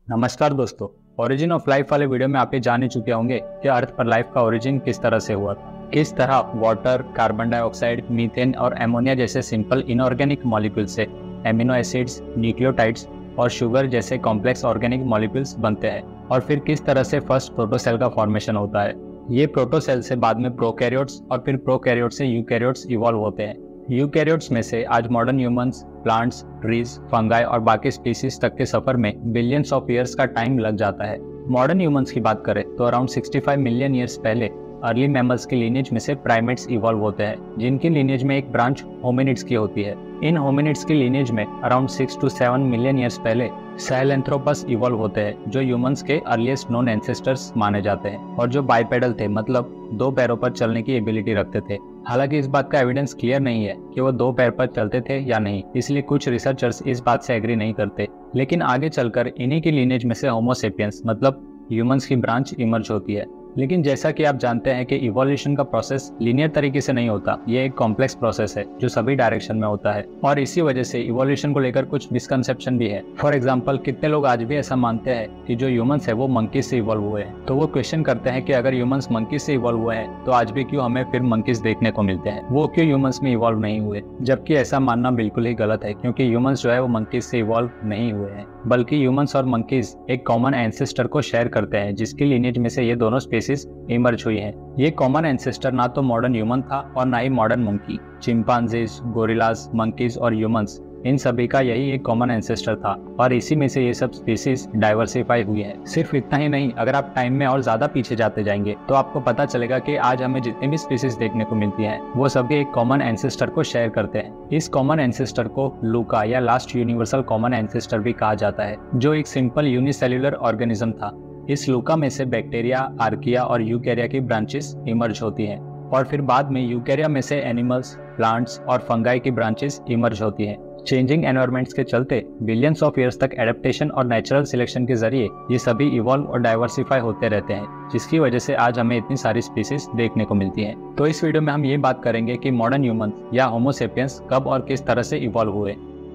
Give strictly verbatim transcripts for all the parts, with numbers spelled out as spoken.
नमस्कार दोस्तों। Origin of life वाले वीडियो में आप ये जान ही चुके होंगे कि अर्थ पर लाइफ का ओरिजिन किस तरह से हुआ था। किस तरह वाटर, कार्बन डाइऑक्साइड, मीथेन और एमोनिया जैसे सिंपल इनऑर्गेनिक मॉलिक्यूल से एमिनो एसिड्स, न्यूक्लियोटाइड्स और शुगर जैसे कॉम्प्लेक्स ऑर्गेनिक मॉलिक्यूल्स बनते हैं और फिर किस तरह से फर्स्ट प्रोटोसेल का फॉर्मेशन होता है। ये प्रोटोसेल से बाद में प्रोकैरियोट्स और फिर प्रोकैरियोट्स से यूकैरियोट्स इवॉल्व होते हैं। यूकैरियोट्स में से आज modern humans, plants, trees, fungi और बाकी स्पीसीज तक के सफर में बिलियंस ऑफ ईयर्स का टाइम लग जाता है। मॉडर्न ह्यूमंस की बात करें तो अराउंड पैंसठ मिलियन ईयर्स पहले अर्ली मैमल्स के लीनेज में से प्राइमेट्स इवॉल्व होते हैं, जिनकी लीनेज में एक ब्रांच होमिनिड्स की होती है। इन होमिनिड्स की लीनेज में around six to seven million years पहले सैहेलैंथ्रोपस इवॉल्व होते हैं, जो ह्यूमंस के अर्लीस्ट नोन एंसेस्टर्स माने जाते हैं और जो बाइपेडल थे, मतलब दो पैरों पर चलने की एबिलिटी रखते थे। हालांकि इस बात का एविडेंस क्लियर नहीं है कि वो दो पैर पर चलते थे या नहीं, इसलिए कुछ रिसर्चर्स इस बात से एग्री नहीं करते। लेकिन आगे चलकर इन्हीं की लीनेज में से होमो सेपियंस मतलब ह्यूमंस की ब्रांच इमर्ज होती है। लेकिन जैसा कि आप जानते हैं कि इवोल्यूशन का प्रोसेस लीनियर तरीके से नहीं होता, ये एक कॉम्प्लेक्स प्रोसेस है जो सभी डायरेक्शन में होता है और इसी वजह से इवोल्यूशन को लेकर कुछ मिसकंसेप्शन भी है। फॉर एग्जांपल, कितने लोग आज भी ऐसा मानते हैं कि जो ह्यूमंस है वो मंकीज से इवॉल्व हुए हैं, तो वो क्वेश्चन करते हैं कि अगर ह्यूमंस मंकीज से इवॉल्व हुए हैं तो आज भी क्यों हमें फिर मंकीज देखने को मिलते हैं, वो क्यों ह्यूमंस में इवॉल्व नहीं हुए। जबकि ऐसा मानना बिल्कुल ही गलत है, क्योंकि ह्यूमंस जो है वो मंकीज से इवॉल्व नहीं हुए हैं, बल्कि ह्यूमंस और मंकीज एक कॉमन एंसेस्टर को शेयर करते हैं, जिसकी लीनेज में से ये दोनों स्पीसीज इमर्ज हुई है। ये कॉमन एंसेस्टर ना तो मॉडर्न ह्यूमन था और ना ही modern monkey. Chimpanzees, gorillas, monkeys और ह्यूमंस, इन सभी का यही एक कॉमन एंसेस्टर था और इसी में से ये सब स्पीसीज डाइवर्सिफाई हुई है। सिर्फ इतना ही नहीं, अगर आप टाइम में और ज्यादा पीछे जाते जाएंगे तो आपको पता चलेगा कि आज हमें जितनी भी स्पीसीज देखने को मिलती हैं वो सभी एक कॉमन एंसेस्टर को शेयर करते हैं। इस कॉमन एंसेस्टर को लूका या लास्ट यूनिवर्सल कॉमन एंसेस्टर भी कहा जाता है, जो एक सिंपल यूनिसेल्युलर ऑर्गेनिज्म था। इस लूका में से बैक्टीरिया, आर्किया और यूकैरिया की ब्रांचेस इमर्ज होती हैं और फिर बाद में यूकैरिया में से एनिमल्स, प्लांट्स और फंगाई की ब्रांचेस इमर्ज होती हैं। चेंजिंग एनवायरनमेंट्स के चलते बिलियंस ऑफ ईयर्स तक एडेप्टेशन और नेचुरल सिलेक्शन के जरिए ये सभी इवॉल्व और डाइवर्सिफाई होते रहते हैं, जिसकी वजह से आज हमें इतनी सारी स्पीसीज देखने को मिलती हैं। तो इस वीडियो में हम ये बात करेंगे कि मॉडर्न ह्यूमन या होमो सेपियंस कब और किस तरह से इवॉल्व हुए।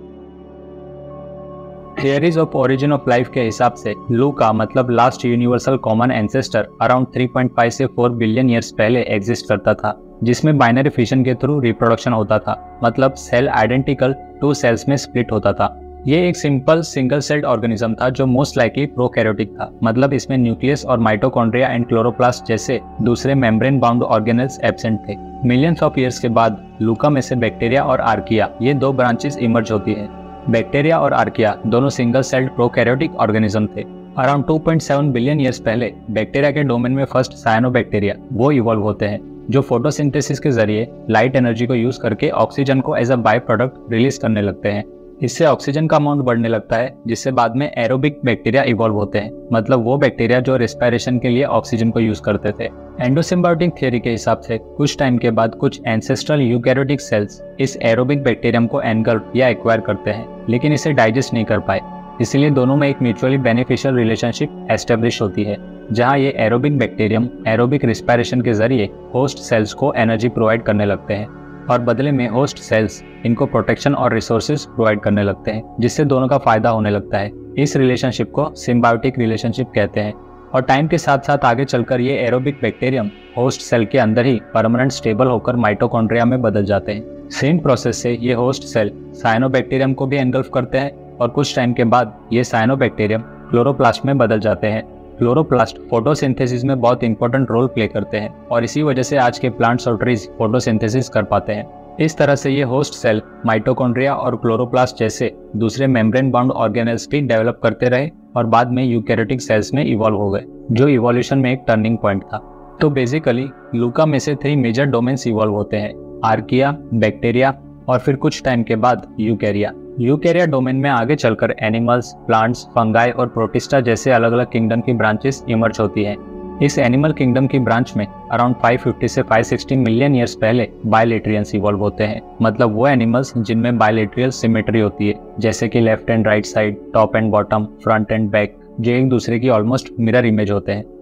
Theories of origin of life के हिसाब से लूका मतलब last universal common ancestor around three point five से फोर बिलियन ईयर्स पहले एग्जिस्ट करता था, जिसमें बाइनरी फिशन के थ्रू रिप्रोडक्शन होता था, मतलब सेल आइडेंटिकल टू सेल्स में स्प्लिट होता था। ये एक सिंपल सिंगल सेल्ड ऑर्गेनिज्म था जो मोस्ट लाइकली प्रोकैरियोटिक था, मतलब इसमें न्यूक्लियस और माइटोकॉन्ड्रिया एंड क्लोरोप्लास्ट जैसे दूसरे मेम्ब्रेन बाउंड ऑर्गेनेल्स एब्सेंट थे। मिलियंस ऑफ ईयर्स के बाद लूका में से बैक्टीरिया और आर्किया, ये दो ब्रांचेस इमर्ज होती है। बैक्टीरिया और आर्किया दोनों सिंगल सेल्ड प्रोकैरियोटिक ऑर्गेनिज्म थे। Around two point seven billion years पहले बैक्टीरिया के डोमेन में फर्स्ट साइनोबैक्टीरिया वो इवॉल्व होते हैं, जो फोटोसिंथेसिस के जरिए लाइट एनर्जी को यूज करके ऑक्सीजन को as a by product release करने लगते हैं। इससे ऑक्सीजन का अमाउंट बढ़ने लगता है, जिससे बाद में एरोबिक बैक्टीरिया इवॉल्व होते हैं, मतलब वो बैक्टीरिया जो रेस्पिरेशन के लिए ऑक्सीजन को यूज करते थे। एंडोसिम्बायोटिक थ्योरी के हिसाब से कुछ टाइम के बाद कुछ एंसेस्ट्रल यूकैरियोटिक सेल्स इस एरोबिक बैक्टीरियम को एनगल्फ या एक्वायर करते हैं, लेकिन इसे डाइजेस्ट नहीं कर पाए। इसलिए दोनों में एक म्यूचुअली बेनिफिशियल रिलेशनशिप एस्टेब्लिश होती है, जहां ये एरोबिक बैक्टीरियम एरोबिक रिस्पिरेशन के जरिए होस्ट सेल्स को एनर्जी प्रोवाइड करने लगते हैं और बदले में होस्ट सेल्स इनको प्रोटेक्शन और रिसोर्सेज प्रोवाइड करने लगते हैं, जिससे दोनों का फायदा होने लगता है। इस रिलेशनशिप को सिम्बायोटिक रिलेशनशिप कहते हैं और टाइम के साथ साथ आगे चलकर ये एरोबिक बैक्टीरियम होस्ट सेल के अंदर ही परमानेंट स्टेबल होकर माइटोकॉन्ड्रिया में बदल जाते हैं। सेम प्रोसेस से ये होस्ट सेल साइनोबैक्टीरियम को भी एनगल्फ करते हैं और कुछ टाइम के बाद ये साइनोबैक्टीरियम क्लोरोप्लास्ट में बदल जाते हैं। क्लोरोप्लास्ट फोटोसिंथेसिस में बहुत इंपॉर्टेंट रोल प्ले करते हैं और इसी वजह से आज के प्लांट्स और ट्रीज फोटोसिंथेसिस कर पाते हैं। इस तरह से ये होस्ट सेल माइटोकॉन्ड्रिया और क्लोरोप्लास्ट जैसे दूसरे मेम्ब्रेन बाउंड ऑर्गेनेल्स भी डेवलप करते रहे और बाद में यूकैरियोटिक सेल्स में इवॉल्व हो गए, जो इवोल्यूशन में एक टर्निंग पॉइंट था। तो बेसिकली लूका में से थ्री मेजर डोमेन्स इवॉल्व होते हैं: आर्किया, बैक्टीरिया और फिर कुछ टाइम के बाद यूकैरिया। यूकैरिया डोमेन में आगे चलकर एनिमल्स, प्लांट्स, फंगाई और प्रोटिस्टा जैसे अलग अलग किंगडम की ब्रांचेस इमर्ज होती हैं। इस एनिमल किंगडम की ब्रांच में अराउंड फाइव फिफ्टी से फाइव सिक्सटी मिलियन ईयर्स पहले बायलेट्रियंस इवॉल्व होते हैं, मतलब वो एनिमल्स जिनमें बायलेट्रियल सिमेट्री होती है, जैसे कि left and right side, top and bottom, front and back, जो एक दूसरे की ऑलमोस्ट मिरर इमेज होते हैं।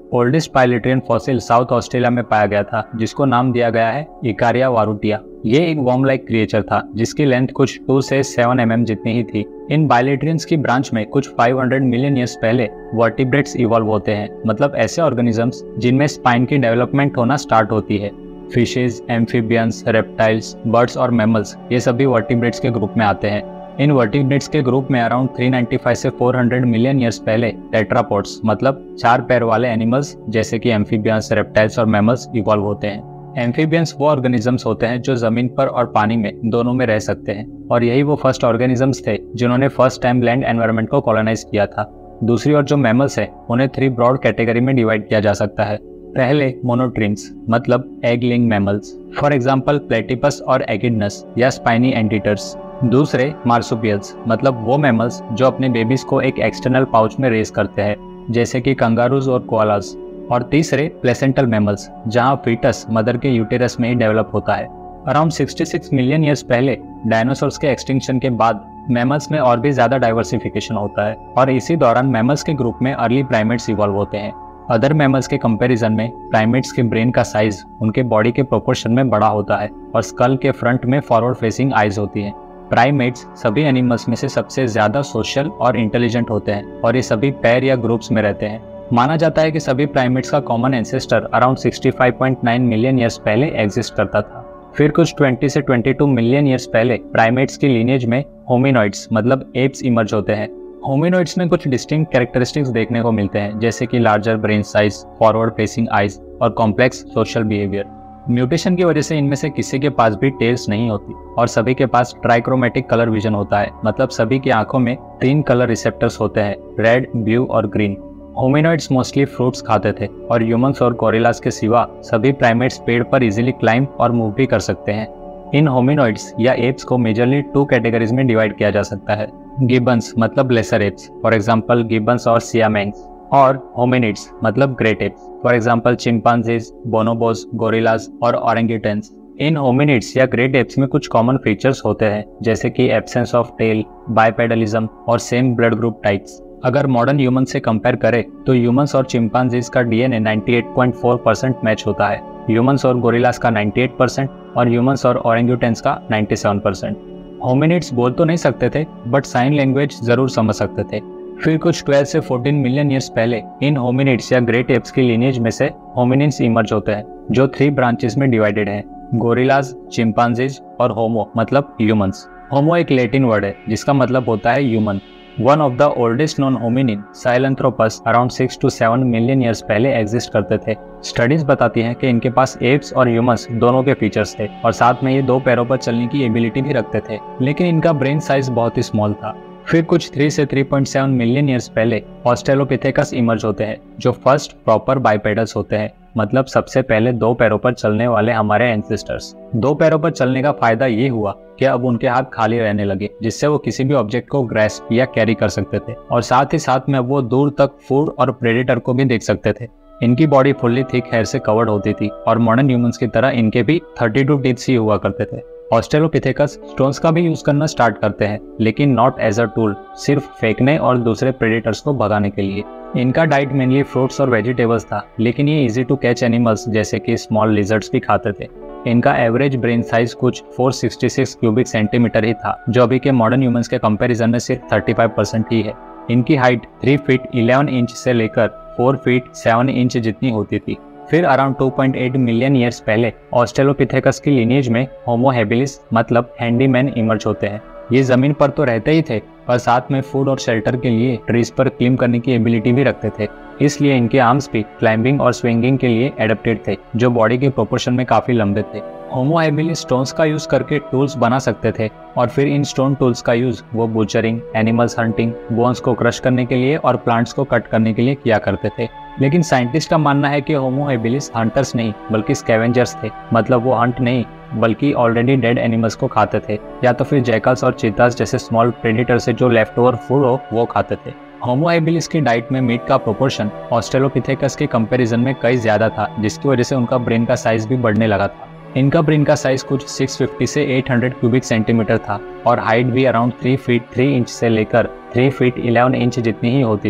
Oldest bilaterian fossil south Australia में पाया गया था, जिसको नाम दिया गया है इकारिया वारुटिया। ये एक वॉर्म लाइक क्रिएचर था जिसकी लेंथ कुछ टू से सेवन एम एम जितनी ही थी। इन बाइलेट्रियंस की ब्रांच में कुछ फाइव हंड्रेड मिलियन ईयर्स पहले वर्टिब्रेट्स इवॉल्व होते हैं, मतलब ऐसे ऑर्गेनिजम्स जिनमें स्पाइन की डेवलपमेंट होना स्टार्ट होती है। फिशेज, एम्फीबियंस, रेप्टाइल्स, बर्ड्स और मैमल्स ये सभी वर्टिब्रेट्स के ग्रुप में आते हैं। इन वर्टिब्रेट्स के ग्रुप में अराउंड थ्री नाइंटी फाइव से फोर हंड्रेड मिलियन ईयर्स पहले टेट्रापोड्स मतलब चार पैर वाले एनिमल्स जैसे कि एम्फीबियंस, रेप्टाइल्स और मैमल्स इवॉल्व होते हैं। एम्फीबियंस वो ऑर्गेनिजम्स होते हैं जो जमीन पर और पानी में दोनों में रह सकते हैं, और यही वो फर्स्ट ऑर्गेनिजम्स थे जिन्होंने फर्स्ट टाइम लैंड एनवायरनमेंट को कॉलोनाइज किया था। दूसरी ओर जो मैमल्स है उन्हें थ्री ब्रॉड कैटेगरी में डिवाइड किया जा सकता है। पहले मोनोट्रिम्स मतलब egg laying mammals, for example platypus और एकिडनस या स्पाइनी एंटीटर्स। दूसरे मार्सुपियल्स मतलब वो मैमल्स जो अपने बेबीज को एक एक्सटर्नल पाउच में रेज करते हैं, जैसे कि कंगारूज और कोआलास। और तीसरे प्लेसेंटल मैमल्स, जहां फीटस मदर के यूटेरस में ही डेवलप होता है। Around sixty six million years पहले डायनासोर्स के एक्सटिंक्शन के बाद मैमल्स में और भी ज्यादा डाइवर्सिफिकेशन होता है, और इसी दौरान मैमल्स के ग्रुप में अर्ली प्राइमेट्स इवॉल्व होते हैं। अदर मैमल्स के कंपैरिजन में प्राइमेट्स के ब्रेन का साइज उनके बॉडी के प्रोपोर्शन में बड़ा होता है, और स्कल के फ्रंट में फॉरवर्ड फेसिंग आइज होती हैं। प्राइमेट्स सभी एनिमल्स में से सबसे ज्यादा सोशल और इंटेलिजेंट होते हैं, और ये सभी पैर या ग्रुप्स में रहते हैं। माना जाता है कि सभी प्राइमेट्स का common ancestor around sixty five point nine million years पहले एग्जिस्ट करता था। फिर कुछ ट्वेंटी से ट्वेंटी टू मिलियन ईयर्स पहले प्राइमेट्स की लीनेज में होमिनॉइड्स मतलब एप्स इमर्ज होते हैं। होमिनॉइड्स में कुछ डिस्टिंक्ट कैरेक्टरिस्टिक्स देखने को मिलते हैं, जैसे कि larger brain size, forward facing eyes और कॉम्प्लेक्स सोशल बिहेवियर। म्यूटेशन की वजह से इनमें से किसी के पास भी टेल्स नहीं होती, और सभी के पास ट्राइक्रोमेटिक कलर विजन होता है, मतलब सभी की आंखों में तीन कलर रिसेप्टर्स होते हैं, रेड, ब्लू और ग्रीन। होमिनॉइड्स मोस्टली फ्रूट्स खाते थे, और ह्यूमंस और गोरिल्लास के सिवा सभी प्राइमेट्स पेड़ पर इजीली क्लाइंब और मूव भी कर सकते हैं। इन होमिनॉइड्स या एप्स को मेजरली टू कैटेगरीज में डिवाइड किया जा सकता है। गिबन्स मतलब lesser apes, for example gibbons और सियामेंग्स, और होमिनिड्स मतलब great apes, for example chimpanzees, bonobos, gorillas और ओरेंगुटेन्स। इन होमिनिड्स या ग्रेट एप्स में कुछ कॉमन फीचर्स होते हैं, जैसे कि एब्सेंस ऑफ टेल, बाइपेडलिज्म और सेम ब्लड ग्रुप टाइप्स। अगर मॉडर्न ह्यूमन से कंपेयर करें तो ह्यूमंस और चिंपांजीज का DNA ninety eight point four percent match होता है, ह्यूमंस और गोरिल्लास का नाइंटी एट परसेंट और ह्यूमंस और ओरेंगुटेन्स का नाइंटी सेवन परसेंट। होमिनिड्स बोल तो नहीं सकते थे, बट साइन लैंग्वेज जरूर समझ सकते थे। फिर कुछ ट्वेल्व से फोर्टीन मिलियन ईयर्स पहले इन होमिनिड्स या ग्रेट एप्स की लिनेज में से होमिनिन्स इमर्ज होते हैं, जो थ्री ब्रांचेस में डिवाइडेड हैं, गोरिल्लास, चिंपांजीज और होमो मतलब ह्यूमंस। होमो एक लैटिन वर्ड है जिसका मतलब होता है human. One of the oldest non hominin Sahelanthropus around six to seven million years पहले एग्जिस्ट करते थे। स्टडीज बताती हैं कि इनके पास एप्स और ह्यूमंस दोनों के फीचर्स थे, और साथ में ये दो पैरों पर चलने की एबिलिटी भी रखते थे, लेकिन इनका ब्रेन साइज बहुत ही स्मॉल था। फिर कुछ थ्री से three point seven million years पहले ऑस्ट्रेलोपिथेकस इमर्ज होते हैं, जो फर्स्ट प्रॉपर बाइपेडल्स होते हैं, मतलब सबसे पहले दो पैरों पर चलने वाले हमारे एंसेस्टर्स। दो पैरों पर चलने का फायदा ये हुआ कि अब उनके हाथ खाली रहने लगे, जिससे वो किसी भी ऑब्जेक्ट को ग्रैस्प या कैरी कर सकते थे, और साथ ही साथ में वो दूर तक फूड और प्रेडेटर को भी देख सकते थे। इनकी बॉडी फुल्ली थिक हेयर से कवर्ड होती थी, और मॉडर्न ह्यूमंस की तरह इनके भी थर्टी टू टीथ्स ही हुआ करते थे। ऑस्ट्रेलोपिथेकस स्टोन्स का भी यूज करना स्टार्ट करते हैं, लेकिन नॉट एज अ टूल, सिर्फ फेंकने और दूसरे प्रेडेटर्स को भगाने के लिए। इनका डाइट मेनली फ्रूट्स और वेजिटेबल्स था, लेकिन ये इजी टू कैच एनिमल्स जैसे कि स्मॉल लिजर्ड्स भी खाते थे। इनका एवरेज ब्रेन साइज कुछ four sixty six cubic centimetre ही था, जो अभी के मॉडर्न ह्यूमंस के कंपैरिजन में सिर्फ थर्टी फाइव परसेंट ही है। इनकी height three feet eleven inch से लेकर फोर फीट सेवन इंच जितनी होती थी। फिर around two point eight million years पहले ऑस्ट्रेलोपिथेकस की लिनेज में होमो हैबिलिस मतलब हैंडीमैन इमर्ज होते हैं। ये जमीन पर तो रहते ही थे, पर साथ में फूड और शेल्टर के लिए ट्रीज पर क्लिम करने की एबिलिटी भी रखते थे, इसलिए इनके आर्म्स भी क्लाइंबिंग और स्विंगिंग के लिए एडेप्टेड थे, जो बॉडी के प्रोपोर्शन में काफी लंबे थे। होमो हैबिलिस स्टोन्स का यूज करके टूल्स बना सकते थे, और फिर इन स्टोन टूल्स का यूज वो बुचरिंग, एनिमल्स हंटिंग, बोन्स को क्रश करने के लिए और प्लांट्स को कट करने के लिए किया करते थे। लेकिन साइंटिस्ट का मानना है कि होमो हैबिलिस हंटर्स नहीं बल्कि स्कैवेंजर्स थे, मतलब वो हंट नहीं बल्कि ऑलरेडी डेड एनिमल्स को खाते थे, या तो फिर जैकल्स और चीतास जैसे स्मॉल प्रेडेटर से जो लेफ्ट ओवर फूड हो वो खाते थे। होमो हैबिलिस की डाइट में मीट का प्रोपोर्शन ऑस्ट्रेलोपिथेकस के कंपैरिजन में कई ज्यादा था, जिसकी वजह से उनका ब्रेन का साइज भी बढ़ने लगा था। इनका ब्रेन का साइज कुछ सिक्स फिफ्टी से एट हंड्रेड क्यूबिक सेंटीमीटर था, और हाइट भी around three feet three inch से लेकर थ्री फीट इलेवन इंच जितनी ही होती थी।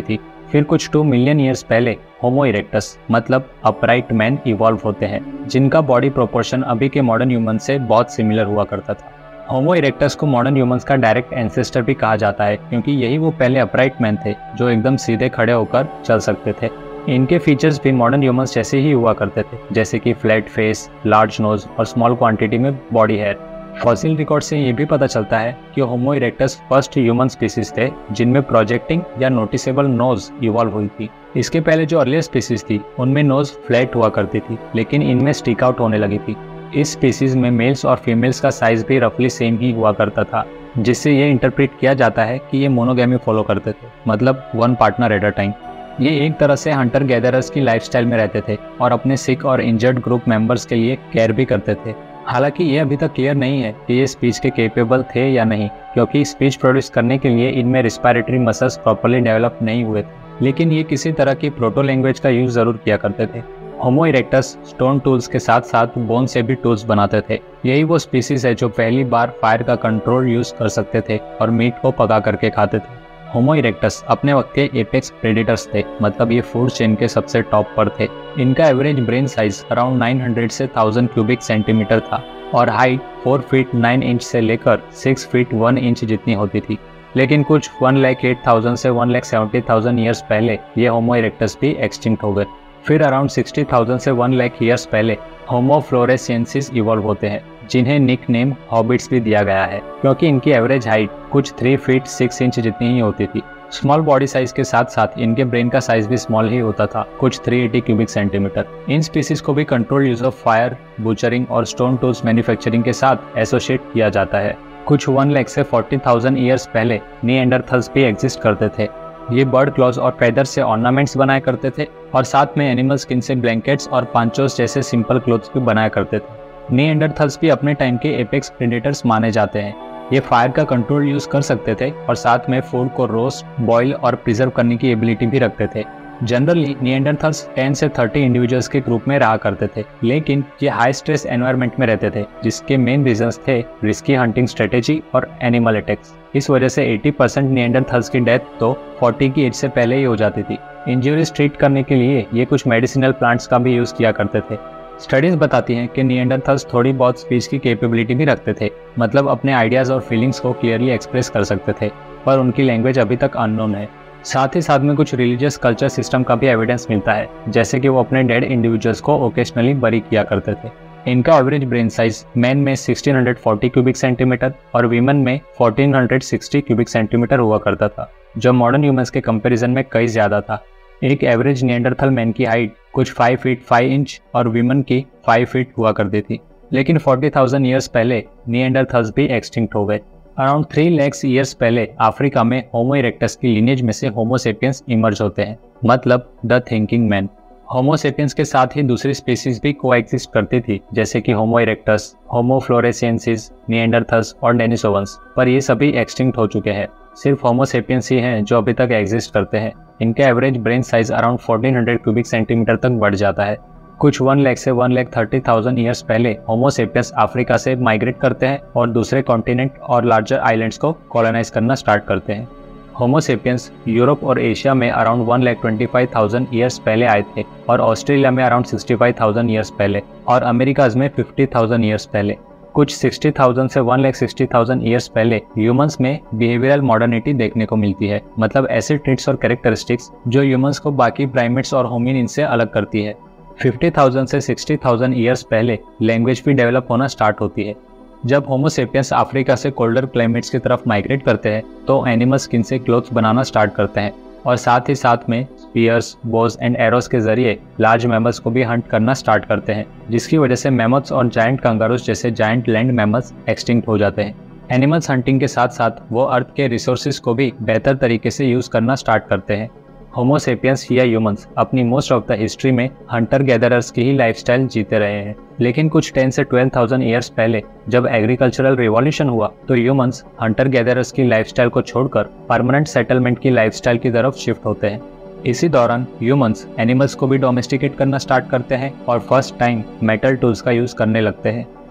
फिर कुछ टू मिलियन ईयर्स पहले होमो इरेक्टस मतलब अपराइट मैन इवॉल्व होते हैं, जिनका बॉडी प्रोपोर्शन अभी के मॉडर्न ह्यूमन से बहुत सिमिलर हुआ करता था। होमो इरेक्टस को मॉडर्न ह्यूमंस का डायरेक्ट एंसेस्टर भी कहा जाता है, क्योंकि यही वो पहले अपराइट मैन थे जो एकदम सीधे खड़े होकर चल सकते थे। इनके फीचर्स भी मॉडर्न ह्यूमंस जैसे ही हुआ करते थे, जैसे कि फ्लैट फेस, लार्ज नोज और स्मॉल क्वांटिटी में बॉडी हेयर। फॉसिल रिकॉर्ड से ये भी पता चलता है कि Homo erectus first human species थे जिनमें प्रोजेक्टिंग या नोटिसेबल नोज इवॉल्व हुई थी। इसके पहले जो अर्लियर स्पीसीज थी उनमें नोज फ्लैट हुआ करती थी, लेकिन इनमें स्टिक आउट होने लगी थी। इस स्पीसीज में मेल्स और फीमेल्स का साइज भी रफली सेम ही हुआ करता था, जिससे ये इंटरप्रेट किया जाता है कि ये मोनोगैमी फॉलो करते थे, मतलब one partner at a time. ये एक तरह से हंटर गैदरर्स की लाइफस्टाइल में रहते थे और अपने सिक और इंजर्ड ग्रुप मेंबर्स के लिए केयर भी करते थे। हालांकि ये अभी तक क्लियर नहीं है कि ये स्पीच के केपेबल थे या नहीं, क्योंकि स्पीच प्रोड्यूस करने के लिए इनमें रिस्पायरेटरी मसल्स प्रॉपर्ली डेवलप नहीं हुए थे, लेकिन ये किसी तरह की प्रोटो लैंग्वेज का यूज जरूर किया करते थे। होमो इरेक्टस स्टोन टूल्स के साथ साथ बोन से भी टूल्स बनाते थे। यही वो स्पीसीज है जो पहली बार फायर का कंट्रोल यूज कर सकते थे और मीट को पका करके खाते थे। होमो इरेक्टस अपने वक्त के एपेक्स प्रेडेटर्स थे, मतलब ये फूड चेन के सबसे टॉप पर थे। इनका एवरेज ब्रेन साइज अराउंड नौ सौ से हज़ार क्यूबिक सेंटीमीटर था और हाइट चार फीट नौ इंच से लेकर छह फीट एक इंच जितनी होती थी। लेकिन कुछ एक लाख आठ हज़ार से एक लाख सत्तर हज़ार ईयर्स पहले ये होमो इरेक्टस भी एक्सटिंक्ट हो गए। फिर अराउंड साठ हज़ार से एक लाख ईयर्स पहले होमो फ्लोरेसेंसिस इवॉल्व होते हैं, जिन्हें निक नेम हॉबिट्स भी दिया गया है, क्योंकि इनकी एवरेज हाइट कुछ तीन फीट छह इंच जितनी ही होती थी। स्मॉल बॉडी साइज के साथ साथ इनके ब्रेन का साइज भी स्मॉल ही होता था, कुछ तीन सौ अस्सी क्यूबिक सेंटीमीटर। इन स्पीसीज को भी control use of fire, butchering और स्टोन टूल्स मैन्युफैक्चरिंग के साथ एसोसिएट किया जाता है। कुछ एक लाख से चालीस हज़ार ईयर्स पहले निएंडरथल्स भी एग्जिस्ट करते थे। ये बर्ड क्लॉज और फेदर से ऑर्नामेंट्स बनाया करते थे और साथ में एनिमल स्किन से ब्लैंकेट्स और पांचोस जैसे सिंपल क्लोथ्स भी बनाया करते थे। निएंडरथल्स भी अपने टाइम के एपेक्स प्रेडेटर्स माने जाते हैं। ये फायर का कंट्रोल यूज कर सकते थे और साथ में फूड को रोस्ट, बॉईल और प्रिजर्व करने की एबिलिटी भी रखते थे। जनरली निएंडरथल्स दस से तीस इंडिविजुअल्स के ग्रुप में रहा करते थे, लेकिन ये हाई स्ट्रेस एनवायरनमेंट में रहते थे, जिसके मेन रीजंस थे रिस्की हंटिंग स्ट्रेटेजी और एनिमल अटैक्स। इस वजह से अस्सी परसेंट निएंडरथल्स की डेथ तो चालीस की एज से पहले ही हो जाती थी। इंजरीज ट्रीट करने के लिए ये कुछ मेडिसिनल प्लांट्स का भी यूज किया करते थे। स्टडीज बताती हैं कि निएंडरथल्स थोड़ी बहुत स्पीच की कैपेबिलिटी भी रखते थे, मतलब अपने आइडियाज और फीलिंग्स को क्लियरली एक्सप्रेस कर सकते थे, पर उनकी लैंग्वेज अभी तक अननोन है। साथ ही साथ में कुछ रिलीजियस कल्चर सिस्टम का भी एविडेंस मिलता है, जैसे कि वो अपने डेड इंडिविजुअल्स को ओकेशनली बरी किया करते थे। इनका एवरेज ब्रेन साइज मैन में सोलह सौ चालीस क्यूबिक सेंटीमीटर और वीमेन में चौदह सौ साठ क्यूबिक सेंटीमीटर हुआ करता था, जो मॉडर्न ह्यूमंस के कंपैरिजन में कई ज्यादा था। एक एवरेज निएंडरथल मैन की हाइट कुछ पाँच फीट पाँच इंच और वीमेन की पाँच फीट हुआ करती थी। लेकिन चालीस हज़ार ईयर्स पहले निएंडरथल्स भी एक्सटिंक्ट हो गए। अराउंड तीन लाख ईयर्स पहले अफ्रीका में होमो इरेक्टस की लिनेज में से होमो सेपियंस इमर्ज होते हैं, मतलब the thinking man. Homo sapiens के साथ ही दूसरी स्पीसीज भी कोएग्जिस्ट करती थी, जैसे कि Homo erectus, Homo floresiensis, Neanderthals और डेनिसोवंस, पर ये सभी एक्सटिंक्ट हो चुके हैं। सिर्फ होमो सेपियंस ही हैं जो अभी तक एग्जिस्ट करते हैं। इनका एवरेज ब्रेन साइज अराउंड चौदह सौ क्यूबिक सेंटीमीटर तक बढ़ जाता है। कुछ एक लाख से एक लाख तीस हज़ार ईयर्स पहले होमो सेपियंस अफ्रीका से माइग्रेट करते हैं और दूसरे कॉन्टिनेंट और लार्जर आइलैंड्स को कॉलोनाइज करना स्टार्ट करते हैं। होमो सेपियंस यूरोप और एशिया में अराउंड एक लाख पच्चीस हज़ार ईयर्स पहले आए थे और ऑस्ट्रेलिया में अराउंड पैंसठ हज़ार ईयर्स पहले और अमेरिकाज में पचास हज़ार ईयर्स पहले। कुछ साठ हज़ार से एक लाख साठ हज़ार ईयर्स पहले ह्यूमंस में बिहेवियरल मॉडर्निटी देखने को मिलती है, मतलब ऐसे ट्रेट्स और कैरेक्टरिस्टिक्स जो ह्यूमंस को बाकी प्राइमेट्स और होमिनिन से अलग करती है। पचास हज़ार से साठ हज़ार ईयर्स पहले लैंग्वेज भी डेवलप होना स्टार्ट होती है। जब होमो सेपियंस अफ्रीका से कोल्डर क्लाइमेट्स की तरफ माइग्रेट करते हैं तो एनिमल स्किन से क्लोथ्स बनाना स्टार्ट करते हैं और साथ ही साथ में स्पीयर्स, बोज एंड एरोस के जरिए लार्ज मैमल्स को भी हंट करना स्टार्ट करते हैं, जिसकी वजह से मैमथ्स और जायंट कंगारूस जैसे जायंट लैंड मैमल्स एक्सटिंक्ट हो जाते हैं। एनिमल्स हंटिंग के साथ साथ वो अर्थ के रिसोर्सेज को भी बेहतर तरीके से यूज करना स्टार्ट करते हैं। होमो सेपियंस या ह्यूमंस अपनी मोस्ट ऑफ द हिस्ट्री में हंटर गैदरर्स की ही लाइफस्टाइल जीते रहे हैं, लेकिन कुछ दस से बारह हज़ार ईयर्स पहले जब एग्रीकल्चरल रिवॉल्यूशन हुआ तो ह्यूमंस हंटर गैदरर्स की लाइफस्टाइल को छोड़कर परमानेंट सेटलमेंट की लाइफस्टाइल की तरफ शिफ्ट होते हैं। इसी दौरान ह्यूमंस एनिमल्स को भी डोमेस्टिकेट करना स्टार्ट करते हैं और फर्स्ट टाइम मेटल टूल्स का यूज करने लगते हैं।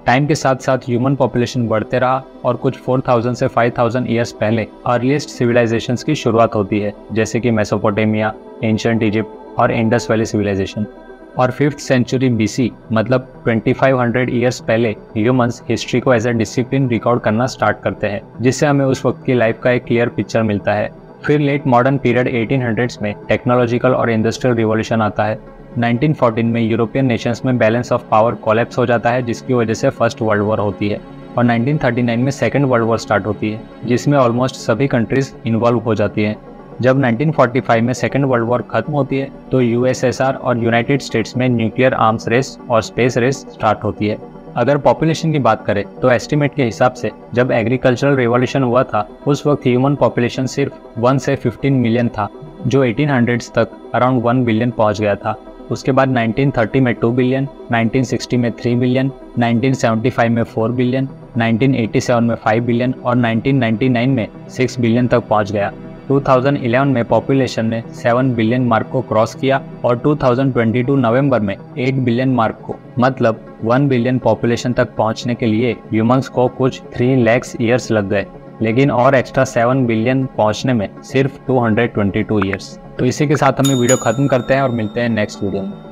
टाइम के साथ साथ ह्यूमन पॉपुलेशन बढ़ते रहा और कुछ चार हज़ार से पाँच हज़ार ईयर्स पहले अर्लीस्ट सिविलाइजेशंस की शुरुआत होती है, जैसे कि मेसोपोटामिया, एंशिएंट इजिप्ट और इंडस वैली सिविलाइजेशन। और फिफ्थ सेंचुरी बीसी मतलब पच्चीस सौ ईयर्स पहले ह्यूमंस हिस्ट्री को एज अ डिसिप्लिन रिकॉर्ड करना स्टार्ट करते हैं, जिससे हमें उस वक्त की लाइफ का एक क्लियर पिक्चर मिलता है। फिर late modern period eighteen hundreds में टेक्नोलॉजिकल और इंडस्ट्रियल रिवॉल्यूशन आता है। नाइनटीन फोर्टीन में यूरोपियन नेशंस में बैलेंस ऑफ पावर कोलैप्स हो जाता है, जिसकी वजह से फर्स्ट वर्ल्ड वॉर होती है। और नाइनटीन थर्टी नाइन में सेकेंड वर्ल्ड वॉर स्टार्ट होती है, जिसमें ऑलमोस्ट सभी कंट्रीज इन्वॉल्व हो जाती हैं। जब नाइनटीन फोर्टी फाइव में सेकेंड वर्ल्ड वॉर खत्म होती है तो यूएसएसआर और यूनाइटेड स्टेट्स में न्यूक्लियर आर्म्स रेस और स्पेस रेस स्टार्ट होती है। अगर पॉपुलेशन की बात करें तो एस्टिमेट के हिसाब से जब एग्रीकल्चरल रिवॉल्यूशन हुआ था उस वक्त ह्यूमन पॉपुलेशन सिर्फ वन से फिफ्टीन मिलियन था, जो एटीन हंड्रेड्स तक अराउंड वन बिलियन पहुंच गया था। उसके बाद नाइनटीन थर्टी में टू बिलियन, नाइनटीन सिक्सटी में three billion, nineteen seventy five में four billion, nineteen eighty seven में फाइव बिलियन और नाइनटीन नाइंटी नाइन में सिक्स बिलियन तक पहुंच गया। टू थाउज़ेंड इलेवन में पॉपुलेशन ने सेवन बिलियन मार्क को क्रॉस किया और two thousand twenty two November में एट बिलियन मार्क को, मतलब वन बिलियन पॉपुलेशन तक पहुंचने के लिए ह्यूमंस को कुछ थ्री लैक्स ईयर्स लग गए, लेकिन और एक्स्ट्रा सेवन बिलियन पहुंचने में सिर्फ two hundred twenty two years. तो इसी के साथ हम वीडियो खत्म करते हैं और मिलते हैं नेक्स्ट वीडियो में।